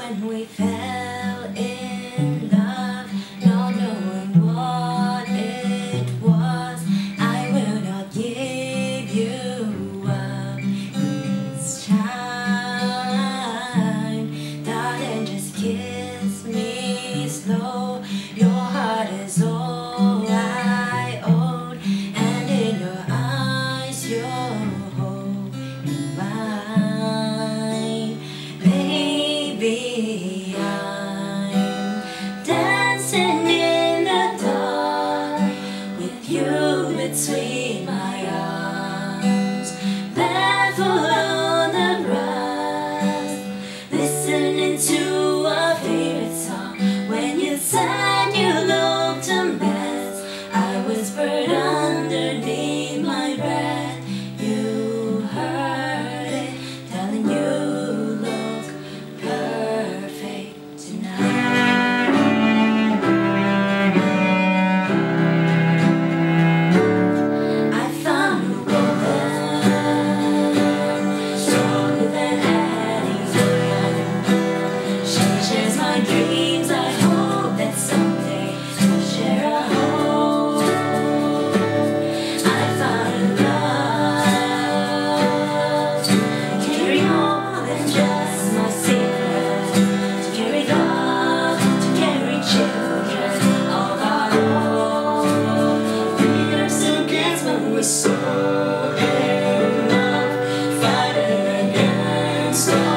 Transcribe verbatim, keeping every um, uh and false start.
when we fell in love, not knowing what it was. I will not give you up this time. Darling, just kiss me slow. Your heart is all I own, and in your eyes you're holding mine. Baby, I'm dancing in the dark with you between my arms, barefoot on the grass, listening to our favorite song. When you said you looked a mess, I whispered underneath my breath. You heard it, telling you look perfect tonight. I found a woman stronger than anyone. She shares my dreams. I hope that someday we'll share a home. I found a love to carry more than just my secrets, to carry love, to carry children of our own. We're still kids, but we're so in love, fighting against all